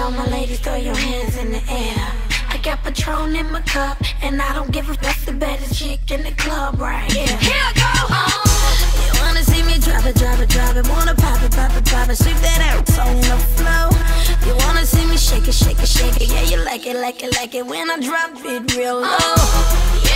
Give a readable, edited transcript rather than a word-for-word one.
All my ladies, throw your hands in the air. I got Patron in my cup, and I don't give a fuck, the baddest chick in the club right here. Here I go. You wanna see me drop it, drop it, drop it. Wanna pop it, pop it, pop it. Sweep that ass on the floor. You wanna see me shake it, shake it, shake it. Yeah, you like it, like it, like it when I drop it real low.